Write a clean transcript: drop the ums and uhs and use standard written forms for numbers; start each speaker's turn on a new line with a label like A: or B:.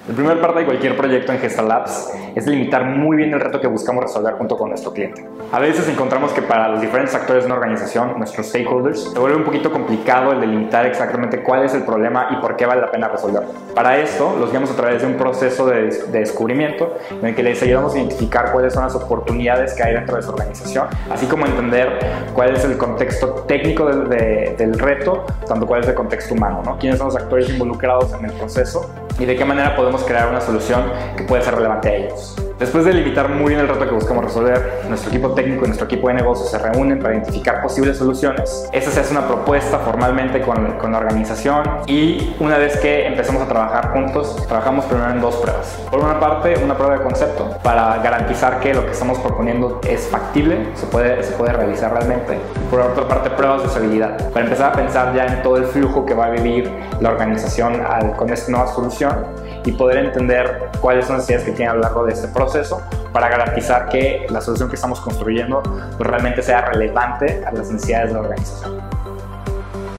A: La primera parte de cualquier proyecto en Gestalabs es limitar muy bien el reto que buscamos resolver junto con nuestro cliente. A veces encontramos que para los diferentes actores de una organización, nuestros stakeholders, se vuelve un poquito complicado el delimitar exactamente cuál es el problema y por qué vale la pena resolverlo. Para esto, los guiamos a través de un proceso de descubrimiento en el que les ayudamos a identificar cuáles son las oportunidades que hay dentro de su organización, así como entender cuál es el contexto técnico del reto, tanto cuál es el contexto humano, ¿no? Quiénes son los actores involucrados en el proceso y de qué manera podemos crear una solución que puede ser relevante a ellos. Después de limitar muy bien el reto que buscamos resolver, nuestro equipo técnico y nuestro equipo de negocios se reúnen para identificar posibles soluciones. Esta se hace una propuesta formalmente con la organización y una vez que empezamos a trabajar juntos, trabajamos primero en dos pruebas. Por una parte, una prueba de concepto para garantizar que lo que estamos proponiendo es factible, se puede realizar realmente. Por otra parte, pruebas de usabilidad, para empezar a pensar ya en todo el flujo que va a vivir la organización con esta nueva solución y poder entender cuáles son las necesidades que tiene a lo largo de este proceso para garantizar que la solución que estamos construyendo realmente sea relevante a las necesidades de la organización.